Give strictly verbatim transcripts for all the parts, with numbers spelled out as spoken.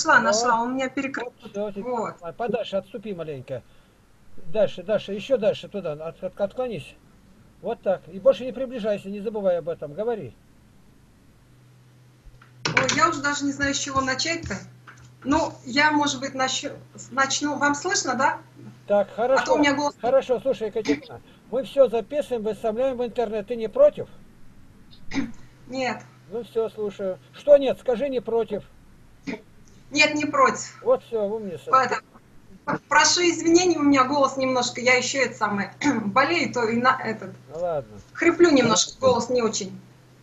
Нашла, О, нашла, он меня перекрыл. вот все, теперь Вот. нормально. Подальше, отступи маленько. Дальше, дальше, еще дальше туда, от, от- отклонись. Вот так. И больше не приближайся, не забывай об этом. Говори. Ой, я уже даже не знаю, с чего начать-то. Ну, я, может быть, начну, начну. Вам слышно, да? Так, А то у хорошо. меня голос... Хорошо, слушай, Екатерина, мы все записываем, выставляем в интернет. Ты не против? Нет, Ну все, слушаю. Что нет, скажи не против. нет, не против. Вот все, умница. Это, прошу извинений, у меня голос немножко, я еще это самое, болею, то и на этот, Ну ладно. хриплю немножко, голос не очень.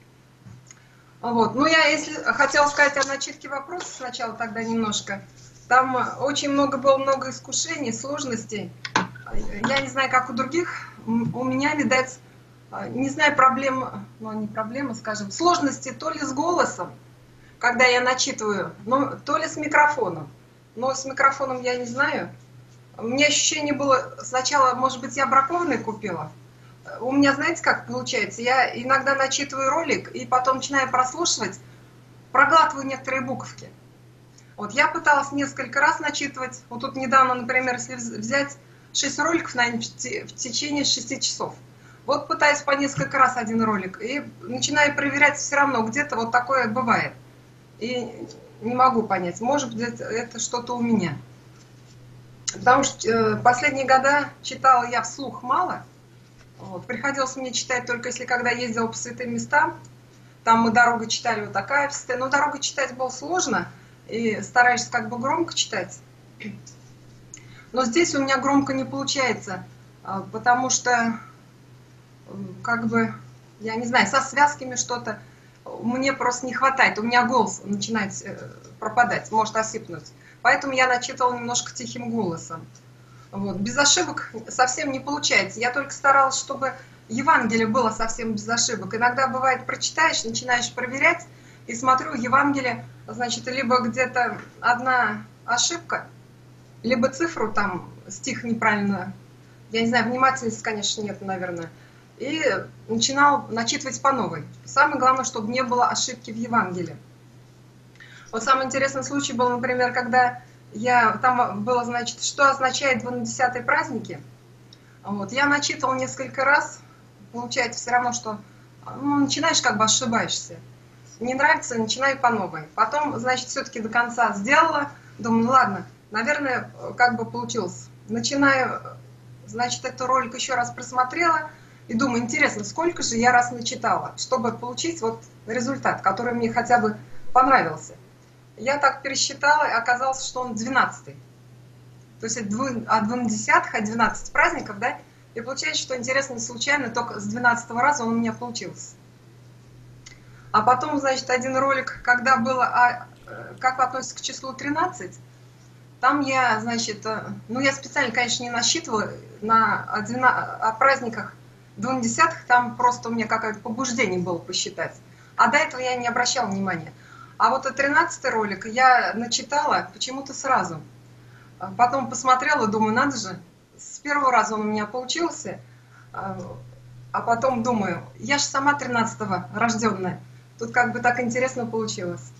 Вот. Ну, я, если хотела сказать о начитке вопроса сначала тогда немножко. Там очень много было, много искушений, сложностей. Я не знаю, как у других. У меня, видать, не знаю, проблема, ну, не проблема, скажем, сложности то ли с голосом, когда я начитываю, но то ли с микрофоном. Но с микрофоном я не знаю. У меня ощущение было, сначала, может быть, я бракованный купила. У меня, знаете, как получается? Я иногда начитываю ролик и потом начинаю прослушивать, проглатываю некоторые буковки. Вот я пыталась несколько раз начитывать. Вот тут недавно, например, если взять шесть роликов, наверное, в течение шести часов. Вот пытаюсь по несколько раз один ролик и начинаю проверять все равно, где-то вот такое бывает. И не могу понять, может быть, это, это что-то у меня. Потому что э, последние года читала я вслух мало. Вот. Приходилось мне читать только если когда ездила по святым местам. Там мы дорогу читали вот такая. Но дорогу читать было сложно. И стараешься как бы громко читать. Но здесь у меня громко не получается. Потому что, как бы, я не знаю, со связками что-то мне просто не хватает. У меня голос начинает пропадать, может осипнуть. Поэтому я начитывала немножко тихим голосом. Вот. Без ошибок совсем не получается. Я только старалась, чтобы Евангелие было совсем без ошибок. Иногда бывает, прочитаешь, начинаешь проверять, и смотрю, Евангелие, значит, либо где-то одна ошибка, либо цифру там, стих неправильно, я не знаю, внимательности, конечно, нет, наверное. И начинал начитывать по новой. Самое главное, чтобы не было ошибки в Евангелии. Вот самый интересный случай был, например, когда я, там было, значит, что означает двунадесятые праздники. Вот, я начитывала несколько раз, получается все равно, что ну, начинаешь как бы ошибаешься. Не нравится, начинаю по новой. Потом, значит, все-таки до конца сделала, думаю, ну ладно, наверное, как бы получилось. Начинаю, значит, этот ролик еще раз просмотрела и думаю, интересно, сколько же я раз начитала, чтобы получить вот результат, который мне хотя бы понравился. Я так пересчитала, и оказалось, что он двенадцатый. То есть от двунадесятых, от двенадцати праздников, да? И получается, что интересно, случайно, только с двенадцатого раза он у меня получился. А потом, значит, один ролик, когда было, а, как вы относитесь к числу тринадцать, там я, значит, ну я специально, конечно, не насчитывала на, о, о праздниках двунадесятых, там просто у меня какое-то побуждение было посчитать. А до этого я не обращала внимания. А вот тринадцатый ролик я начитала почему-то сразу. Потом посмотрела, думаю, надо же, с первого раза он у меня получился. А потом думаю, я же сама тринадцатого рожденная. Тут как бы так интересно получилось.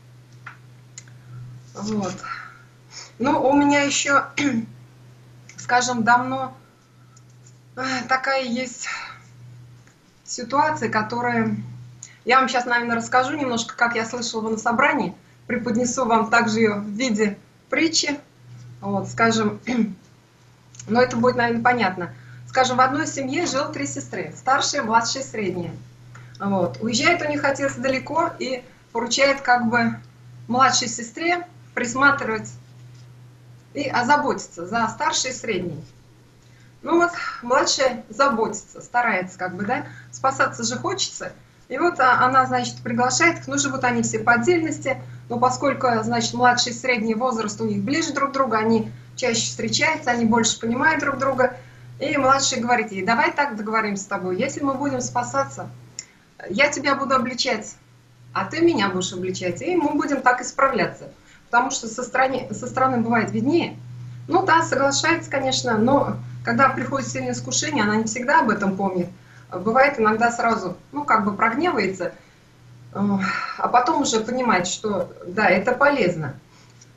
Вот. Ну, у меня еще, скажем, давно такая есть ситуация, которая... Я вам сейчас, наверное, расскажу немножко, как я слышала на собрании. Преподнесу вам также ее в виде притчи. Вот, скажем, но это будет, наверное, понятно. Скажем, в одной семье жил три сестры. Старшая, младшая, средняя. Вот. Уезжает у них отец далеко и поручает как бы младшей сестре присматривать и озаботиться за старшей и средней. Ну вот, младшая заботится, старается как бы, да, спасаться же хочется. И вот она, значит, приглашает их, ну живут они все по отдельности, но поскольку, значит, младший и средний возраст у них ближе друг к другу, они чаще встречаются, они больше понимают друг друга. И младший говорит ей, давай так договоримся с тобой, если мы будем спасаться, я тебя буду обличать, а ты меня будешь обличать, и мы будем так исправляться. Потому что со стороны, со стороны бывает виднее. Ну да, соглашается, конечно, но когда приходит сильное искушение, она не всегда об этом помнит. Бывает иногда сразу, ну, как бы прогневается, а потом уже понимает, что да, это полезно.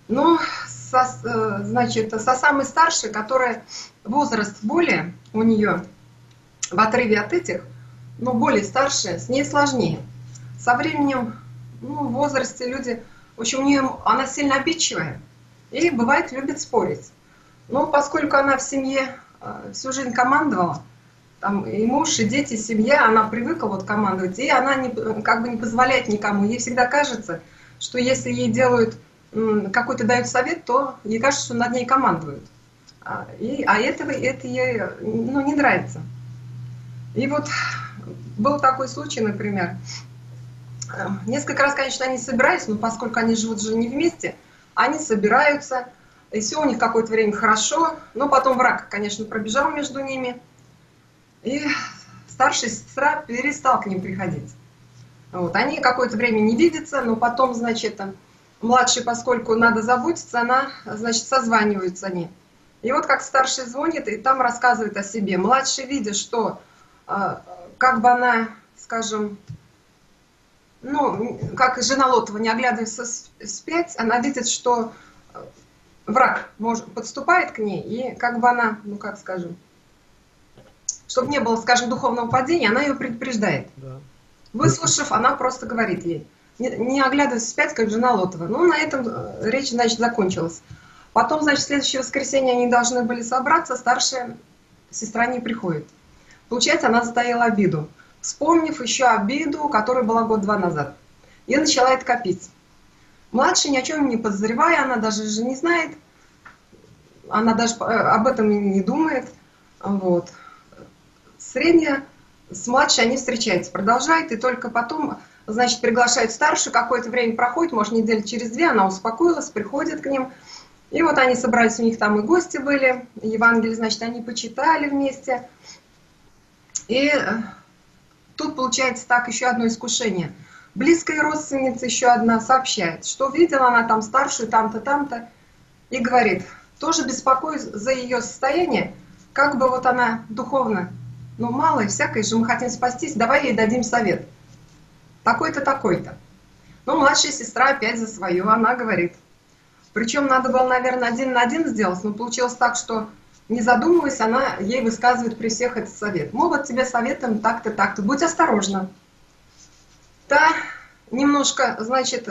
Ну, со, э, значит, со самой старшей, которая возраст более у нее в отрыве от этих, но более старшая, с ней сложнее. Со временем, ну, в возрасте люди, в общем, у нее, она сильно обидчивая и, бывает, любит спорить. Но поскольку она в семье э, всю жизнь командовала, там и муж, и дети, и семья, она привыкла вот командовать, и она не, как бы не позволяет никому. Ей всегда кажется, что если ей делают какой-то дают совет, то ей кажется, что над ней командуют. А, и, а этого, это ей ну, не нравится. И вот был такой случай, например. Несколько раз, конечно, они собирались, но поскольку они живут же не вместе, они собираются, и все у них какое-то время хорошо, но потом враг, конечно, пробежал между ними, и старшая сестра перестала к ним приходить. Вот. Они какое-то время не видятся, но потом, значит, там, младшей, поскольку надо заботиться, она, значит, созваниваются они. И вот как старший звонит, и там рассказывает о себе. Младший, видя, что как бы она, скажем, ну, как жена Лотова, не оглядываясь вспять, она видит, что враг может, подступает к ней, и как бы она, ну, как скажем, чтобы не было, скажем, духовного падения, она ее предупреждает. Да. Выслушав, она просто говорит ей, не, не оглядываясь вспять, как жена Лотова. Ну, на этом речь, значит, закончилась. Потом, значит, в следующее воскресенье они должны были собраться, старшая сестра не приходит. Получается, она затаила обиду, вспомнив еще обиду, которая была год-два назад. И начала это копить. Младшая, ни о чем не подозревая, она даже же не знает, она даже об этом не думает. Вот. Средняя с младшей они встречаются, продолжает, и только потом, значит, приглашают старшую, какое-то время проходит, может, недели через две, она успокоилась, приходит к ним. И вот они собрались, у них там и гости были, Евангелие, значит, они почитали вместе. И тут получается так еще одно искушение. Близкая родственница еще одна сообщает, что видела она там старшую, там-то, там-то, и говорит, тоже беспокоюсь за ее состояние, как бы вот она духовно, ну мало и всякой же, мы хотим спастись, давай ей дадим совет. Такой-то, такой-то. Ну, младшая сестра опять за свое, она говорит. Причем надо было, наверное, один на один сделать, но получилось так, что, не задумываясь, она ей высказывает при всех этот совет. Мол, вот тебе советуем так-то, так-то, будь осторожна. Та немножко, значит,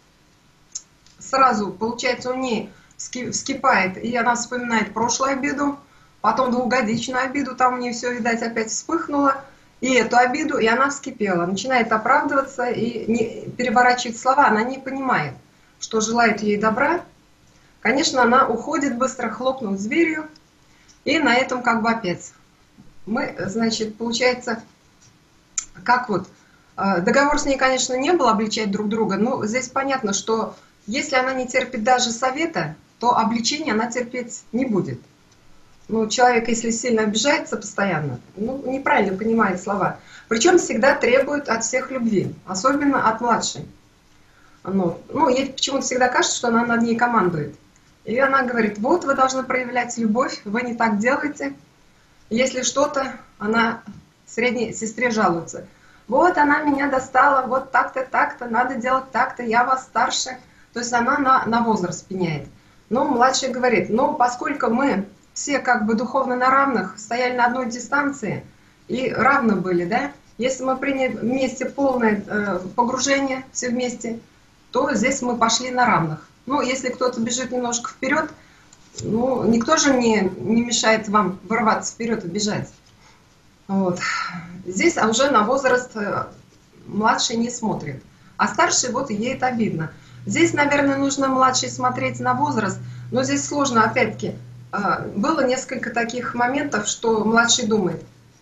сразу, получается, у нее вскипает, и она вспоминает прошлую обиду, потом двухгодичную обиду, там у нее все, видать, опять вспыхнуло, и эту обиду, и она вскипела, начинает оправдываться и не, переворачивать слова, она не понимает, что желает ей добра. Конечно, она уходит быстро, хлопнув дверью, и на этом как бы опять. Мы, значит, получается, как вот, договор с ней, конечно, не был обличать друг друга, но здесь понятно, что если она не терпит даже совета, то обличения она терпеть не будет. Ну, человек, если сильно обижается постоянно, ну, неправильно понимает слова. Причем всегда требует от всех любви, особенно от младшей. Ну, ну ей почему-то всегда кажется, что она над ней командует. И она говорит, вот вы должны проявлять любовь, вы не так делаете. Если что-то, она средней сестре жалуется. Вот она меня достала, вот так-то, так-то, надо делать так-то, я вас старше. То есть она на, на возраст пеняет. Но младшая говорит, ну, поскольку мы все как бы духовно на равных, стояли на одной дистанции и равны были, да, если мы приняли вместе полное э, погружение, все вместе, то здесь мы пошли на равных. Ну, если кто-то бежит немножко вперед, ну, никто же не, не мешает вам вырваться вперед и бежать. Вот. Здесь уже на возраст младший не смотрит. А старший, вот ей это обидно. Здесь, наверное, нужно младший смотреть на возраст, но здесь сложно, опять-таки. Было несколько таких моментов, что младший думает,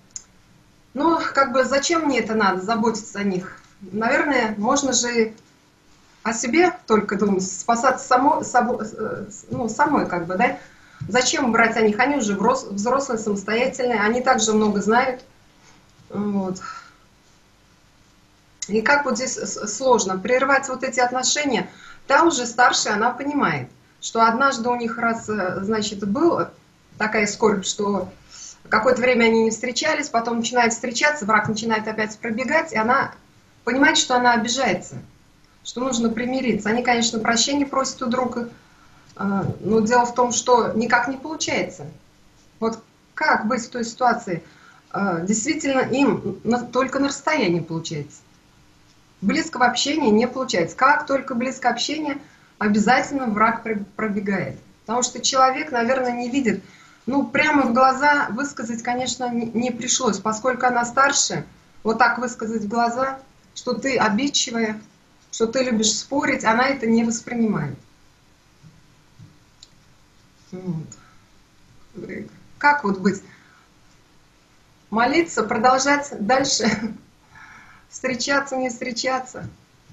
ну, как бы, зачем мне это надо, заботиться о них? Наверное, можно же о себе только думать, спасаться само, собой, ну, самой, как бы, да? Зачем брать о них? Они уже взрослые, самостоятельные, они также много знают. Вот. И как вот здесь сложно прервать вот эти отношения, та уже старшая, она понимает, что однажды у них раз, значит, была такая скорбь, что какое-то время они не встречались, потом начинают встречаться, враг начинает опять пробегать, и она понимает, что она обижается, что нужно примириться. Они, конечно, прощения просят у друга, А, Но дело в том, что никак не получается. Вот как быть в той ситуации? А, Действительно, им на- только на расстоянии получается. Близкого общения не получается. Как только близкое общение, обязательно враг пр- пробегает. Потому что человек, наверное, не видит. Ну, прямо в глаза высказать, конечно, не не пришлось, поскольку она старше. Вот так высказать в глаза, что ты обидчивая, что ты любишь спорить, она это не воспринимает. Вот. Как вот быть? Молиться, продолжать дальше, встречаться, не встречаться.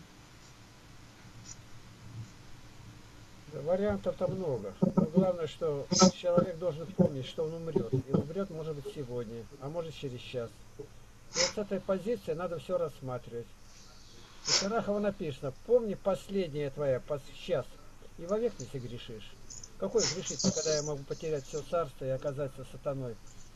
Вариантов-то много. Но главное, что человек должен помнить, что он умрет. И умрет, может быть, сегодня, а может, через час. И вот с этой позиции надо все рассматривать. У Шарахова написано: помни последнее твое сейчас, и вовек не согрешишь. Какой грешить, когда я могу потерять все царство и оказаться сатаной?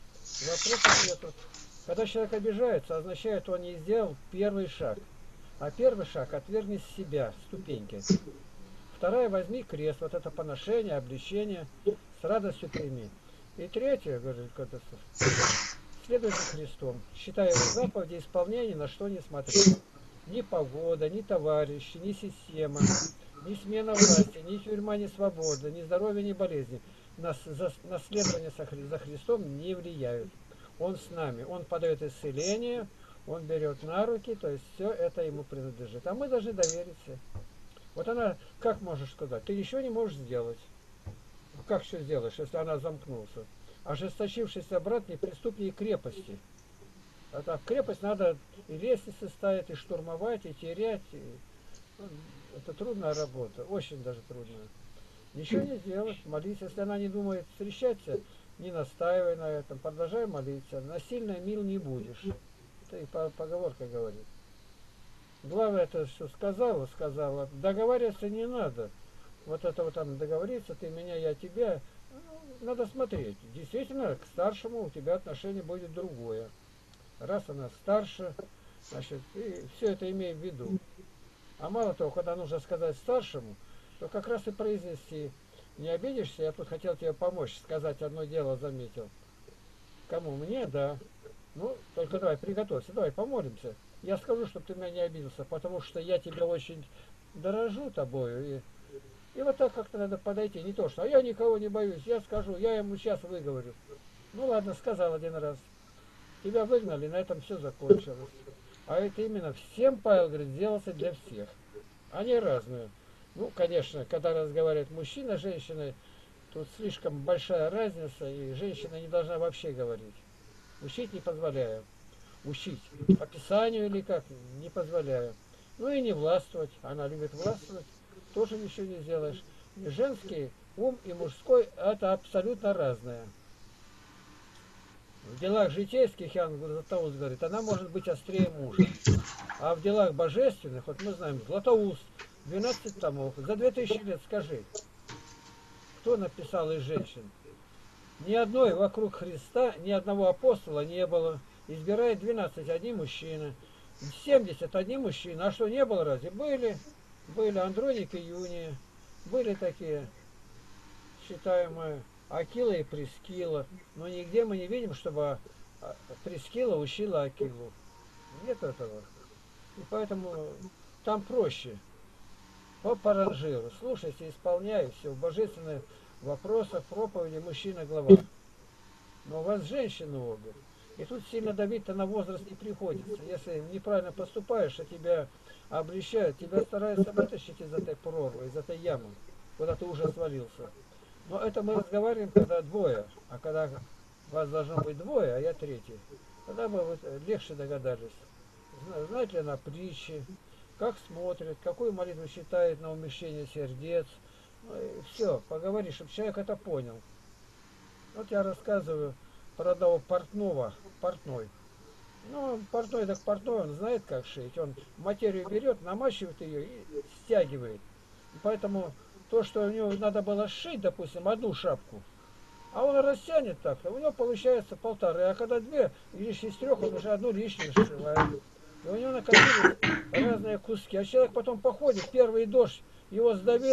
Вопросов нету. Когда человек обижается, означает, он не сделал первый шаг. А первый шаг — отвергни с себя ступеньки. Вторая — возьми крест, вот это поношение, обличение, с радостью прими. И третье, говорит Кадасов, следуй за Христом, считая его заповеди исполнения, на что не смотри. Ни погода, ни товарищи, ни система, ни смена власти, ни тюрьма, ни свобода, ни здоровье, ни болезни на, за, на следование за Христом не влияют. Он с нами, он подает исцеление, он берет на руки, то есть все это ему принадлежит. А мы должны довериться. Вот она, как можешь сказать, ты ничего не можешь сделать. Как что сделаешь, если она замкнулся? Ожесточившийся брат не преступнее крепости. А так, крепость надо и лестницы ставить, и штурмовать, и терять. И... ну, это трудная работа, очень даже трудная. Ничего не сделать, молись. Если она не думает встречаться, не настаивай на этом, продолжай молиться. Насильно мил не будешь. Это и поговорка говорит. Главное, это что сказала, сказала. Договариваться не надо. Вот это вот там договориться, ты меня, я тебя. Ну, надо смотреть. Действительно, к старшему у тебя отношение будет другое. Раз она старше, значит, и все это имей в виду. А мало того, когда нужно сказать старшему, то как раз и произнести: не обидишься, я тут хотел тебе помочь, сказать одно дело, заметил. Кому? Мне? Да. Ну, только давай, приготовься, давай, помолимся. Я скажу, чтобы ты меня не обиделся, потому что я тебя очень дорожу тобою. И, и вот так как-то надо подойти. Не то, что а я никого не боюсь, я скажу, я ему сейчас выговорю. Ну ладно, сказал один раз. Тебя выгнали, на этом все закончилось. А это именно всем, Павел говорит, сделался для всех. Они разные. Ну, конечно, когда разговаривает мужчина с женщиной, тут слишком большая разница, и женщина не должна вообще говорить. Учить не позволяю. Учить по Писанию или как, не позволяю. Ну и не властвовать. Она любит властвовать, тоже ничего не сделаешь. И женский ум и мужской — это абсолютно разное. В делах житейских, Иоанн Златоуст говорит, она может быть острее мужа. А в делах божественных, вот мы знаем, Златоуст, двенадцать томов. За две тысячи лет скажи, кто написал из женщин? Ни одной вокруг Христа, ни одного апостола не было. Избирает двенадцать, одни мужчины. семьдесят, одни мужчины. А что, не было разве? Были. Были Андроник и Юния. Были такие, считаемые, Акила и Прескила. Но нигде мы не видим, чтобы Прескила учила Акилу. Нет этого. И поэтому там проще. По паранжиру. Слушайте, исполняй все. В божественных вопросах проповеди мужчина глава. Но у вас женщины обе. И тут сильно давить-то на возраст не приходится. Если неправильно поступаешь, а тебя обличают, тебя стараются вытащить из этой прорвы, из этой ямы, куда ты уже свалился. Но это мы разговариваем, когда двое. А когда вас должно быть двое, а я третий, тогда бы вы легче догадались. Знает ли она притчи, как смотрит, какую молитву читает на умещение сердец. Ну, и все, поговори, чтобы человек это понял. Вот я рассказываю про одного портного, портной. Ну, портной так портной, он знает, как шить. Он материю берет, намачивает ее и стягивает. И поэтому то, что у него надо было сшить, допустим, одну шапку, а он растянет так-то, у него получается полторы. А когда две, или из трех, он уже одну лишнюю сшивает. И у него накопились разные куски. А человек потом походит, первый дождь его сдавило,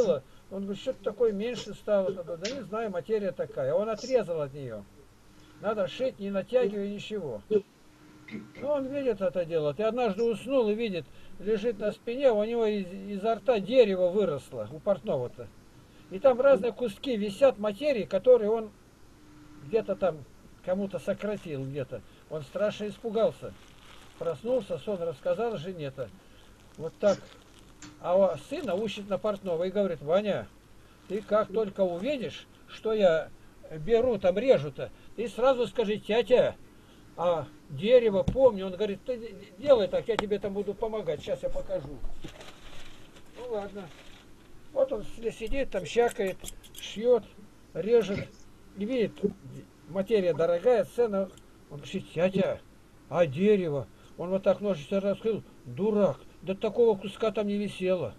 Он говорит, что-то такое меньше стало. Да не знаю, материя такая. Он отрезал от нее. Надо шить, не натягивая ничего. Ну, он видит это дело. И однажды уснул и видит, лежит на спине, у него из, изо рта дерево выросло, у портного-то. И там разные куски висят материи, которые он где-то там кому-то сократил где-то. Он страшно испугался. Проснулся, сон рассказал жене-то. Вот так. А сына учит на портного и говорит, Ваня, ты как только увидишь, что я беру, там режу-то, ты сразу скажи, тятя, а дерево, помню, он говорит, ты делай так, я тебе там буду помогать, сейчас я покажу. Ну ладно. Вот он сидит, там щакает, шьет, режет, и видит, материя дорогая, цена. Он говорит, тятя, а дерево? Он вот так ножичек раскрыл, дурак, да такого куска там не висело.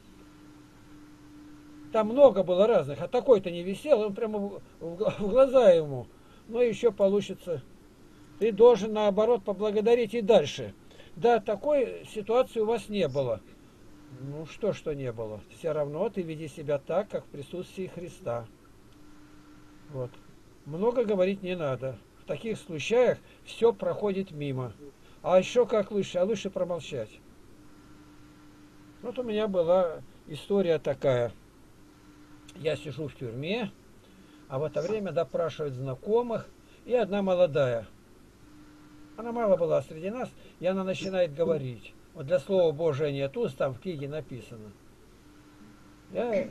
Там много было разных, а такой-то не висел, он прямо в, в, в глаза ему. Ну еще получится. Ты должен, наоборот, поблагодарить и дальше. Да, такой ситуации у вас не было. Ну что, что не было? Все равно ты веди себя так, как в присутствии Христа. Вот. Много говорить не надо. В таких случаях все проходит мимо. А еще как лучше, а лучше промолчать. Вот у меня была история такая. Я сижу в тюрьме, а в это время допрашивают знакомых, и одна молодая. Она мало была среди нас, и она начинает говорить. Вот для слова Божия нет уст, там в книге написано. Я...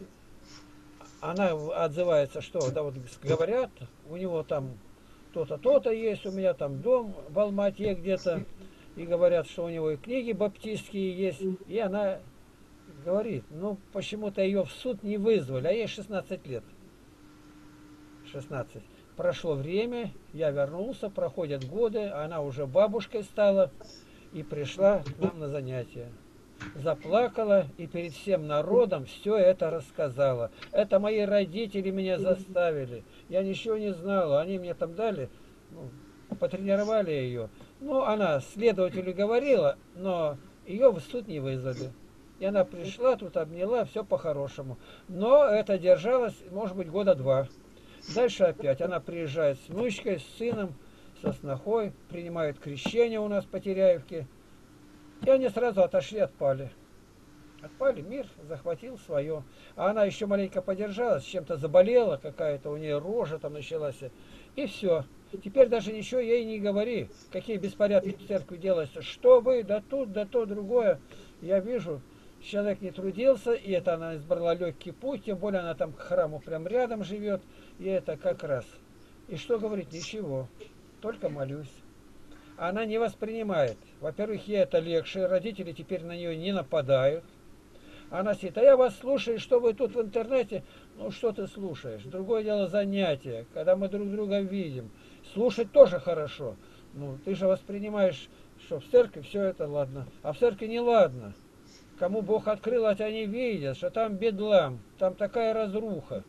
Она отзывается, что да вот говорят, у него там то-то, то-то есть, у меня там дом в Алмате где-то, и говорят, что у него и книги баптистские есть, и она говорит, ну почему-то ее в суд не вызвали, а ей шестнадцать лет. шестнадцать. Прошло время, я вернулся, проходят годы, она уже бабушкой стала и пришла к нам на занятия. Заплакала и перед всем народом все это рассказала. Это мои родители меня заставили. Я ничего не знала. Они мне там дали, ну, потренировали ее. Ну, она следователю говорила, но ее в суд не вызвали. И она пришла, тут обняла, все по-хорошему. Но это держалось, может быть, года два. Дальше опять. Она приезжает с внучкой, с сыном, со снохой, принимают крещение у нас по Теряевке. И они сразу отошли, отпали. Отпали, мир захватил свое. А она еще маленько подержалась, чем-то заболела, какая-то у нее рожа там началась. И все. Теперь даже ничего ей не говори, какие беспорядки в церкви делаются. Что вы, да тут, да то, другое. Я вижу, человек не трудился, и это она избрала легкий путь, тем более она там к храму прям рядом живет, и это как раз. И что говорить? Ничего. Только молюсь. Она не воспринимает. Во-первых, ей это легче, родители теперь на нее не нападают. Она сидит, а я вас слушаю, что вы тут в интернете? Ну, что ты слушаешь? Другое дело занятие, когда мы друг друга видим. Слушать тоже хорошо. Ну, ты же воспринимаешь, что в церкви все это ладно, а в церкви не ладно. Кому Бог открыл, а они видят, что там бедлам, там такая разруха.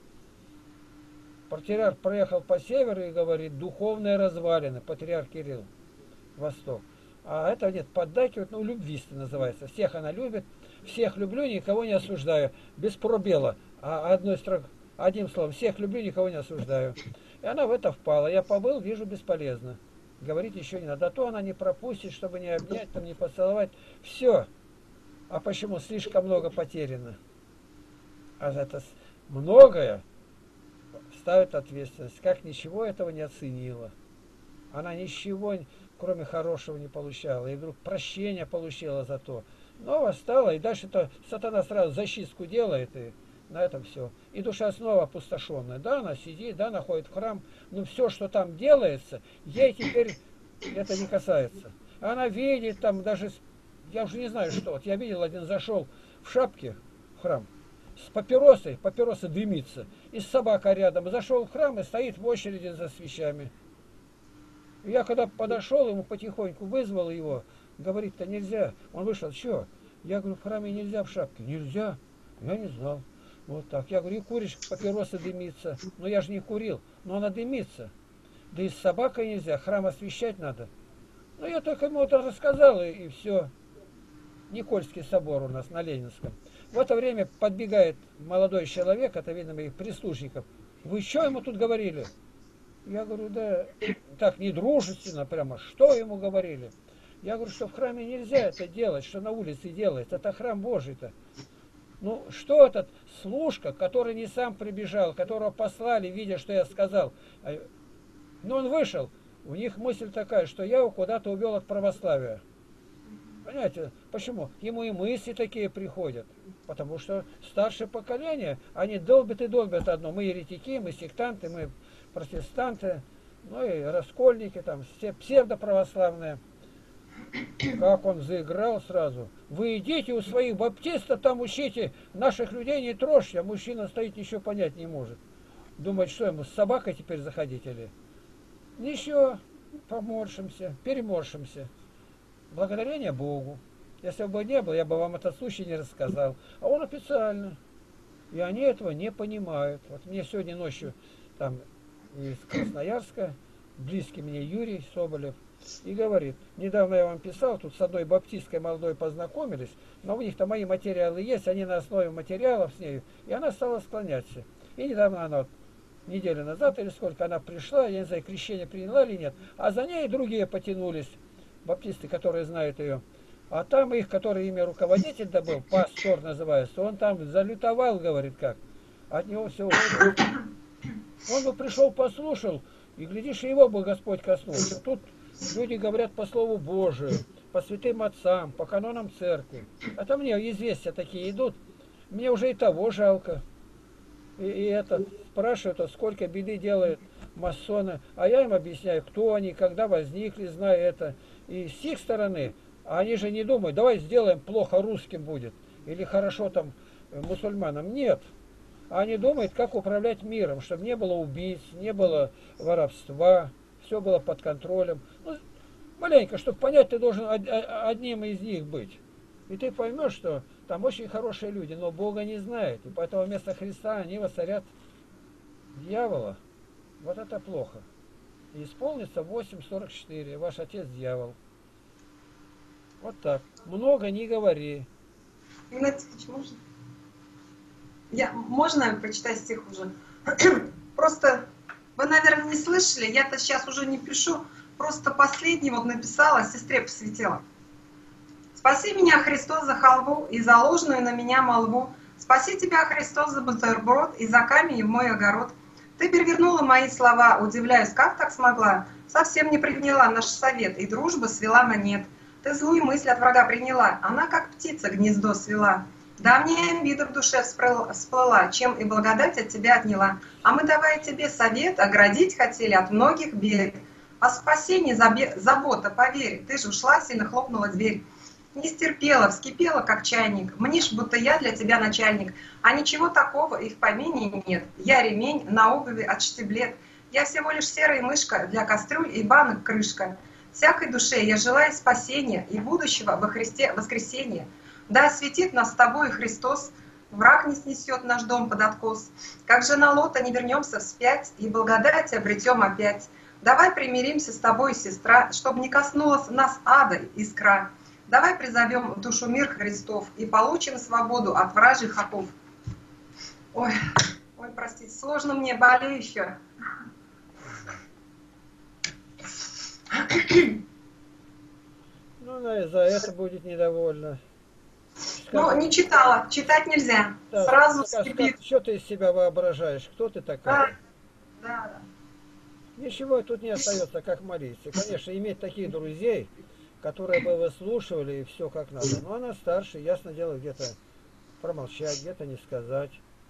Патриарх проехал по северу и говорит, духовные развалины, патриарх Кирилл. Восток. А это нет, поддакивает, ну, любвисты называется. Всех она любит, всех люблю, никого не осуждаю. Без пробела. А одной строк, одним словом, всех люблю, никого не осуждаю. И она в это впала. Я побыл, вижу, бесполезно. Говорить еще не надо. А то она не пропустит, чтобы не обнять, там, не поцеловать. Все. А почему? Слишком много потеряно. А это многое ставит ответственность. Как ничего этого не оценила. Она ничего, кроме хорошего, не получала. И вдруг прощение получила за то. Но восстала, и дальше-то сатана сразу защитку делает, и на этом все. И душа снова опустошенная. Да, она сидит, да, она ходит в храм, но все, что там делается, ей теперь это не касается. Она видит там даже, я уже не знаю что, вот я видел, один зашел в шапке в храм, с папиросой, папироса дымится, и с собакой рядом, зашел в храм и стоит в очереди за свечами. Я когда подошел, ему потихоньку вызвал его, говорит-то нельзя. Он вышел, что? Я говорю, в храме нельзя в шапке. Нельзя? Я не знал. Вот так. Я говорю, и куришь, папироса дымится. Но я же не курил. Но она дымится. Да и с собакой нельзя, храм освещать надо. Ну, я только ему это рассказал, и, и все. Никольский собор у нас на Ленинском. В это время подбегает молодой человек, это видно моих прислужников. Вы что ему тут говорили? Я говорю, да так недружественно прямо. Что ему говорили? Я говорю, что в храме нельзя это делать, что на улице делается. Это храм Божий-то. Ну, что этот служка, который не сам прибежал, которого послали, видя, что я сказал. Но он вышел. У них мысль такая, что я его куда-то увел от православия. Понимаете, почему? Ему и мысли такие приходят. Потому что старшее поколение, они долбят и долбят одно. Мы еретики, мы сектанты, мы протестанты, ну и раскольники, там, все псевдоправославные. Как он заиграл сразу. Вы идите у своих баптистов, там учите, наших людей не трожьте, а мужчина стоит, ничего понять не может. Думает, что ему с собакой теперь заходить или... Ничего, поморщимся, переморщимся. Благодарение Богу. Если бы не было, я бы вам этот случай не рассказал. А он официально. И они этого не понимают. Вот мне сегодня ночью там из Красноярска, близкий мне Юрий Соболев, и говорит, недавно я вам писал, тут с одной баптисткой молодой познакомились, но у них там мои материалы есть, они на основе материалов с ней, и она стала склоняться. И недавно она, неделю назад или сколько, она пришла, я не знаю, крещение приняла или нет, а за ней другие потянулись, баптисты, которые знают ее. А там их, который ими руководитель добыл, пастор называется, он там залютовал, говорит, как. От него все ушло. Он бы пришел, послушал, и, глядишь, его бы Господь коснулся. Тут люди говорят по Слову Божию, по святым отцам, по канонам церкви. А то мне известия такие идут, мне уже и того жалко. И, и это спрашивают, а сколько беды делают масоны. А я им объясняю, кто они, когда возникли, знаю это. И с их стороны, они же не думают, давай сделаем плохо русским будет, или хорошо там мусульманам. Нет. Они думают, как управлять миром, чтобы не было убийц, не было воровства, все было под контролем. Ну, маленько, чтобы понять, ты должен одним из них быть. И ты поймешь, что там очень хорошие люди, но Бога не знают. И поэтому вместо Христа они воцарят дьявола. Вот это плохо. И исполнится восемь сорок четыре. Ваш отец дьявол. Вот так. Много не говори. Игнатий Ильич, можно? Я, можно прочитать стих уже? Просто вы, наверное, не слышали, я-то сейчас уже не пишу, просто последний вот написала, сестре посвятила. Спаси меня, Христос, за халву и за ложную на меня молву. Спаси тебя, Христос, за бутерброд и за камень в мой огород. Ты перевернула мои слова, удивляюсь, как так смогла? Совсем не приняла наш совет, и дружба свела на нет. Ты злую мысль от врага приняла, она как птица гнездо свела. Давняя обида в душе всплыла, чем и благодать от тебя отняла. А мы, давая тебе совет, оградить хотели от многих бед. О спасении забота, поверь, ты же ушла, сильно хлопнула дверь. Не стерпела, вскипела, как чайник. Мнишь, будто я для тебя начальник. А ничего такого и в помине нет. Я ремень на обуви от штиблет. Я всего лишь серая мышка для кастрюль и банок крышка. Всякой душе я желаю спасения и будущего во Христе воскресения. Да осветит нас с тобой Христос, враг не снесет наш дом под откос. Как жена Лота не вернемся вспять, и благодать обретем опять. Давай примиримся с тобой, сестра, чтобы не коснулась нас ада искра. Давай призовем в душу мир Христов и получим свободу от вражьих оков. Ой, ой, простите, сложно мне, болею еще. Ну, она за это будет недовольна. Ну, не читала, читать нельзя. Да, Сразу скажи, скипит. как, что ты из себя воображаешь? Кто ты такая? Да, да, да. Ничего тут не остается, как молиться. Конечно, иметь таких друзей, которые бы выслушивали и все как надо. Но она старше, ясно дело, где-то промолчать, где-то не сказать.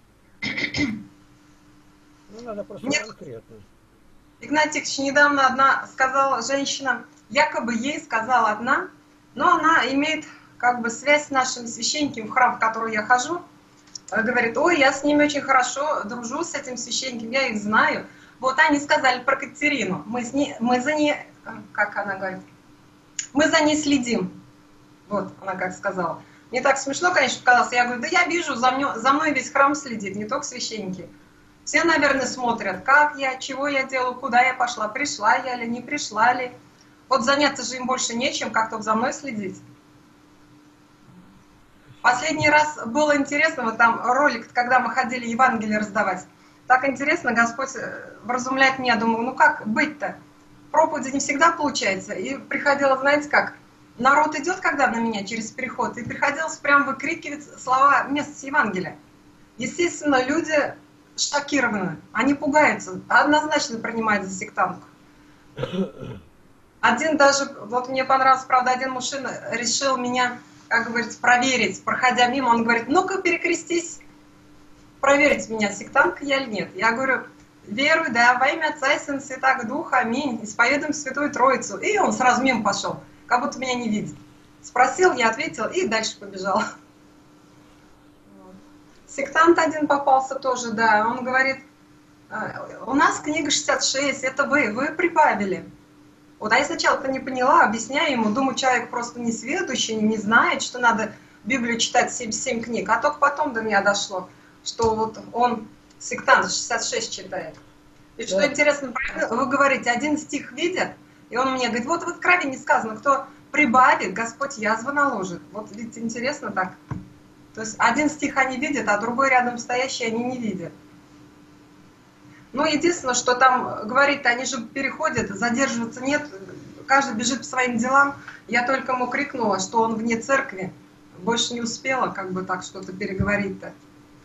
Ну, надо просто Нет. конкретно. Игнатий Ильич, недавно одна сказала женщина, якобы ей сказала одна, но она имеет как бы связь с нашим священником в храм, в который я хожу. Говорит, ой, я с ними очень хорошо дружу, с этим священником, я их знаю. Вот они сказали про Катерину. Мы, с ней, мы за ней, как она говорит, мы за ней следим. Вот она как сказала. Мне так смешно, конечно, показалось. Я говорю, да я вижу, за мной, за мной весь храм следит, не только священники. Все, наверное, смотрят, как я, чего я делаю, куда я пошла, пришла я ли, не пришла ли. Вот заняться же им больше нечем, как только за мной следить. Последний раз было интересно, вот там ролик, когда мы ходили Евангелие раздавать. Так интересно, Господь вразумляет меня. Думаю, ну как быть-то? Проповеди не всегда получается. И приходилось, знаете как, народ идет, когда на меня через переход, и приходилось прям выкрикивать слова вместо с Евангелия. Естественно, люди шокированы, они пугаются, однозначно принимают за сектантку. Один даже, вот мне понравился, правда, один мужчина решил меня, как говорится, проверить, проходя мимо, он говорит, ну-ка перекрестись, проверить меня, сектантка я или нет. Я говорю, верую, да, во имя Отца и Сына Святаго Духа, аминь, исповедуем Святую Троицу. И он сразу мимо пошел, как будто меня не видит. Спросил, я ответил и дальше побежал. Сектант один попался тоже, да, он говорит, у нас книга шестьдесят шесть, это вы, вы прибавили. Вот, а я сначала-то не поняла, объясняю ему, думаю, человек просто не сведущий, не знает, что надо Библию читать семьдесят семь книг, а только потом до меня дошло, что вот он, сектант, шестьдесят шесть читает. И что да. Интересно, вы говорите, один стих видят, и он мне говорит, вот в Откровении сказано, кто прибавит, Господь язву наложит. Вот видите, интересно так. То есть один стих они видят, а другой рядом стоящий они не видят. Ну, единственное, что там говорит, они же переходят, задерживаться нет, каждый бежит по своим делам. Я только ему крикнула, что он вне церкви. Больше не успела, как бы так что-то переговорить-то.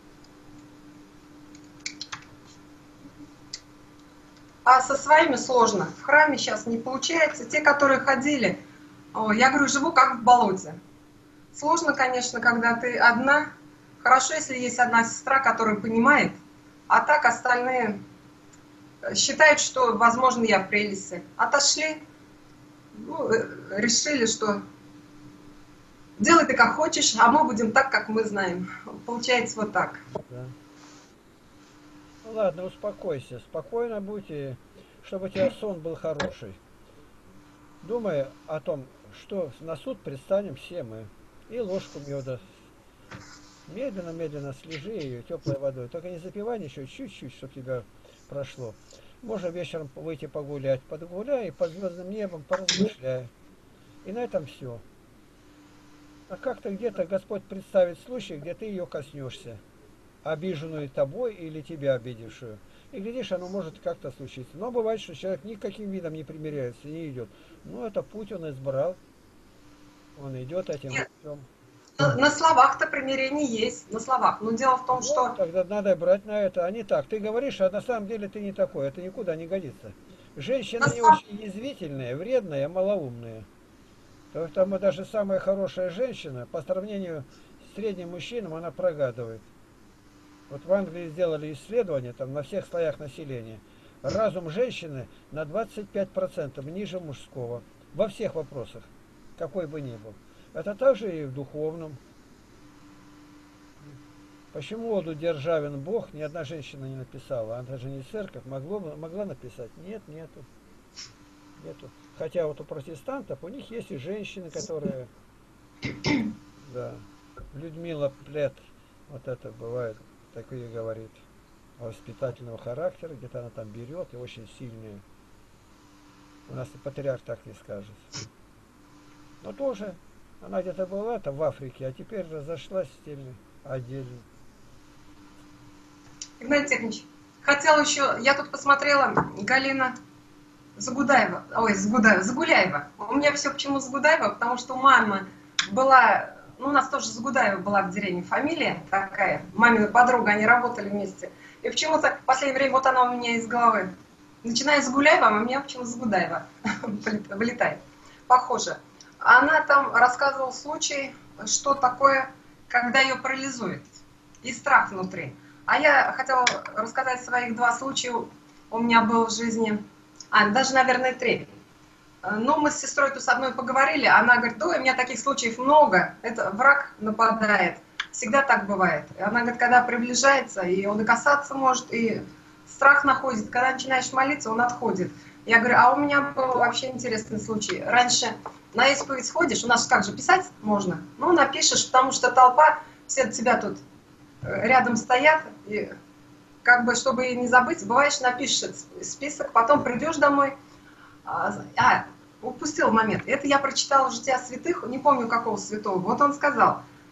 А со своими сложно. В храме сейчас не получается. Те, которые ходили, я говорю, живу как в болоте. Сложно, конечно, когда ты одна. Хорошо, если есть одна сестра, которая понимает, а так остальные считают, что, возможно, я в прелести. Отошли, ну, решили, что делай ты как хочешь, а мы будем так, как мы знаем. Получается вот так. Да. Ну ладно, успокойся, спокойно будь, и чтобы у тебя сон был хороший. Думай о том, что на суд предстанем все мы. И ложку меда. Медленно-медленно слежи ее теплой водой. Только не запивай ничего, чуть-чуть, чтобы тебя прошло. Можно вечером выйти погулять. Подгуляй и под звездным небом поразмышляй. И на этом все. А как-то где-то Господь представит случай, где ты ее коснешься. Обиженную тобой или тебя обидевшую. И глядишь, оно может как-то случиться. Но бывает, что человек никаким видом не примиряется, не идет. Ну, это путь он избрал. Он идет этим путем. На, на словах-то примирение есть, на словах. Но дело в том, вот, что... Тогда надо брать на это, а не так. Ты говоришь, а на самом деле ты не такой. Это никуда не годится. Женщины на не слов... очень язвительные, вредные, малоумные. Поэтому даже самая хорошая женщина, по сравнению с средним мужчином, она прогадывает. Вот в Англии сделали исследование там, на всех слоях населения. Разум женщины на двадцать пять процентов ниже мужского. Во всех вопросах. Какой бы ни был. Это также и в духовном. Почему оду державен Бог ни одна женщина не написала? Она же не церковь, могло, могла написать? Нет, нету. Нету. Хотя вот у протестантов, у них есть и женщины, которые... Да. Людмила Плет, вот это бывает, такие говорит, воспитательного характера, где-то она там берет и очень сильные. У нас и патриарх так не скажет. Но тоже она где-то была там в Африке, а теперь разошлась с теми отдельно. Игнатий Тихонович, хотела еще, я тут посмотрела, Галина Загудаева, ой, Загудаева, Загуляева. У меня все почему Загудаева, потому что мама была, ну у нас тоже Загудаева была в деревне фамилия такая, мамина подруга, они работали вместе. И почему-то в последнее время вот она у меня из головы. Начиная с Гуляева, а у меня почему-то Загудаева вылетает. Похоже. Она там рассказывала случай, что такое, когда ее парализует, и страх внутри. А я хотела рассказать своих два случая, у меня был в жизни, а, даже, наверное, три. Ну, мы с сестрой тут с одной поговорили, она говорит, ой, у меня таких случаев много, это враг нападает, всегда так бывает. И она говорит, когда приближается, и он и касаться может, и страх находит, когда начинаешь молиться, он отходит. Я говорю, а у меня был вообще интересный случай. Раньше на исповедь сходишь, у нас как же писать можно? Ну, напишешь, потому что толпа, все от тебя тут рядом стоят, и как бы, чтобы не забыть, бываешь, напишешь список, потом придешь домой. А, упустил момент. Это я прочитала «Жития святых», не помню какого святого. Вот он сказал,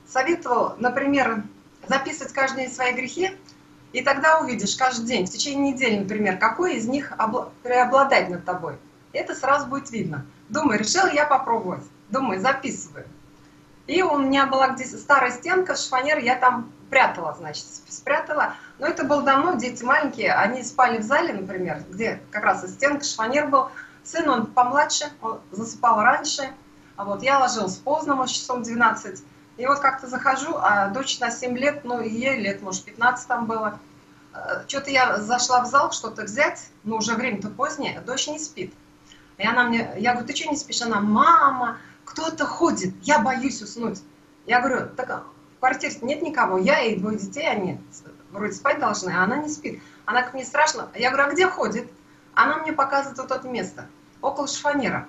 советовал, например, записывать каждый свои грехи, и тогда увидишь каждый день, в течение недели, например, какой из них преобладает над тобой. Это сразу будет видно. Думаю, решил я попробовать. Думаю, записываю. И у меня была где старая стенка, шифонер, я там прятала, значит, спрятала. Но это было давно, дети маленькие, они спали в зале, например, где как раз и стенка, шифонер был. Сын, он помладше, он засыпал раньше. А вот я ложилась поздно, может, часом двенадцать. И вот как-то захожу, а дочь на семь лет, ну, и ей лет, может, пятнадцать там было. Что-то я зашла в зал что-то взять, но уже время-то позднее, дочь не спит. И она мне, я говорю, ты что не спишь? Она, мама, кто-то ходит, я боюсь уснуть. Я говорю, так в квартире нет никого, я и двое детей, они вроде спать должны, а она не спит. Она как мне страшно. Я говорю, а где ходит? Она мне показывает вот это место, около шифонера.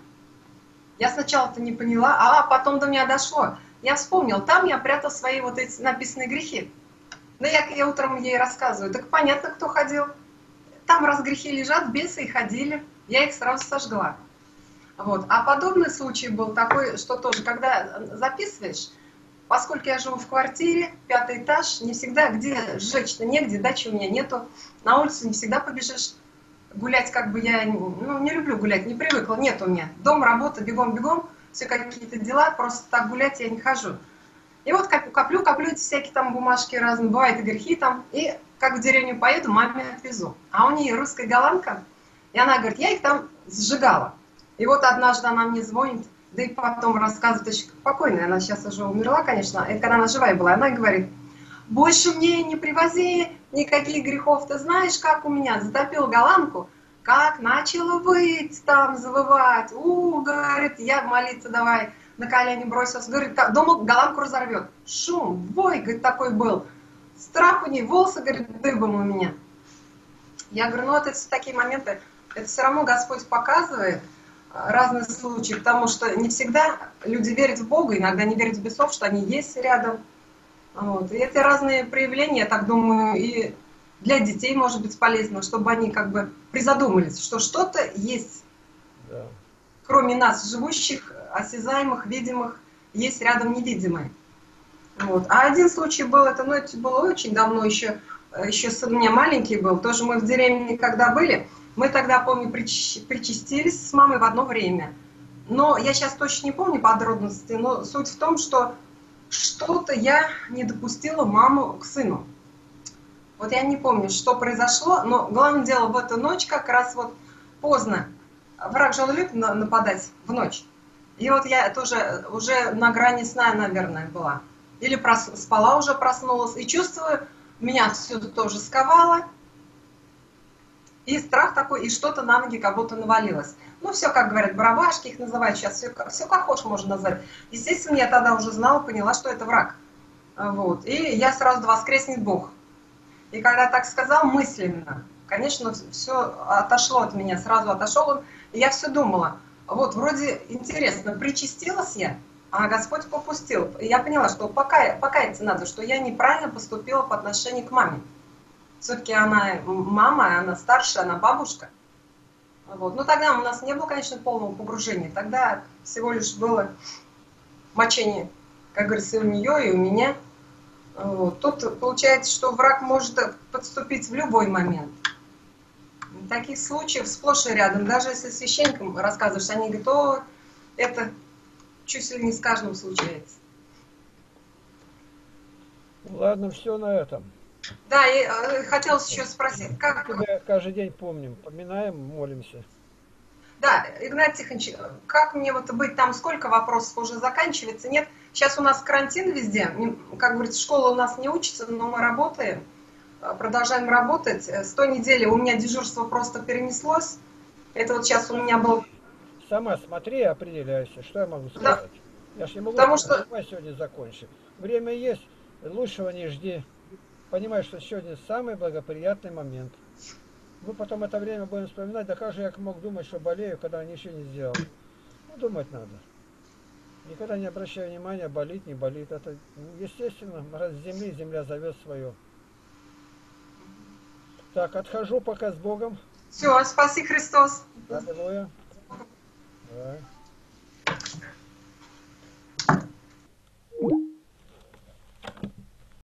Я сначала-то не поняла, а потом до меня дошло. Я вспомнил, там я прятал свои вот эти написанные грехи. Ну, я, я утром ей рассказываю, так понятно, кто ходил. Там раз грехи лежат, бесы и ходили. Я их сразу сожгла. Вот. А подобный случай был такой, что тоже, когда записываешь, поскольку я живу в квартире, пятый этаж, не всегда, где сжечь-то негде, дачи у меня нету, на улицу не всегда побежишь. Гулять как бы я, ну, не люблю гулять, не привыкла, нет у меня. Дом, работа, бегом-бегом, все какие-то дела, просто так гулять я не хожу. И вот коплю, коплю эти всякие там бумажки разные, бывают и грехи там, и как в деревню поеду, маме отвезу. А у нее русская голландка, и она говорит, я их там сжигала. И вот однажды она мне звонит, да и потом рассказывает, очень спокойно, она сейчас уже умерла, конечно, это когда она живая была, она говорит, больше мне не привози никаких грехов, ты знаешь, как у меня затопил голландку, как начала выть там, завывать, у, говорит, я молиться давай, на колени бросился, говорит, думал, голландку разорвет. Шум, вой, говорит, такой был. Страх у нее, волосы, говорит, дыбом у меня. Я говорю, ну вот это все такие моменты, это все равно Господь показывает разные случаи, потому что не всегда люди верят в Бога, иногда не верят в бесов, что они есть рядом. Вот. И эти разные проявления, я так думаю, и для детей может быть полезно, чтобы они как бы призадумались, что что-то есть, да, кроме нас, живущих, осязаемых, видимых, есть рядом невидимое. Вот. А один случай был, это, ну, это было очень давно, еще, еще сын у меня маленький был, тоже мы в деревне когда были, мы тогда, помню, причастились с мамой в одно время. Но я сейчас точно не помню подробности, но суть в том, что что-то я не допустила маму к сыну. Вот я не помню, что произошло, но главное дело, в эту ночь как раз вот поздно. Враг же любит нападать в ночь. И вот я тоже уже на грани сна, наверное, была. Или прос... спала уже, проснулась. И чувствую, меня все тоже сковало. И страх такой, и что-то на ноги как будто навалилось. Ну, все, как говорят, барабашки их называют сейчас, все, все как хочешь можно назвать. Естественно, я тогда уже знала, поняла, что это враг. Вот. И я сразу, да воскреснет Бог. И когда так сказал мысленно, конечно, все отошло от меня, сразу отошел он. И я все думала, вот вроде интересно, причастилась я, а Господь попустил. И я поняла, что покая, покаяться надо, что я неправильно поступила по отношению к маме. Все-таки она мама, она старшая, она бабушка. Вот. Но тогда у нас не было, конечно, полного погружения. Тогда всего лишь было мочение, как говорится, и у нее, и у меня. Вот. Тут получается, что враг может подступить в любой момент. Таких случаев сплошь и рядом. Даже если священникам рассказываешь, они говорят, о, это чуть ли не с каждым случается. Ладно, все на этом. Да, и э, хотелось еще спросить, как... Мы тебя каждый день помним, поминаем, молимся. Да, Игнат Тихонович, как мне вот быть, там сколько вопросов уже заканчивается? Нет, сейчас у нас карантин везде, как говорится, школа у нас не учится, но мы работаем, продолжаем работать. С той недели у меня дежурство просто перенеслось. Это вот сейчас у меня был... Сама смотри и определяйся, что я могу сказать. Да. Я ж не могу, потому что... давай сегодня закончим. Время есть, лучшего не жди. Понимаешь, что сегодня самый благоприятный момент. Мы потом это время будем вспоминать, да как же я мог думать, что болею, когда ничего не сделал. Ну, думать надо. Никогда не обращай внимания, болит, не болит. Это естественно, раз с земли, земля зовет свое. Так, отхожу пока с Богом. Все, спаси Христос. Аллилуйя. Давай.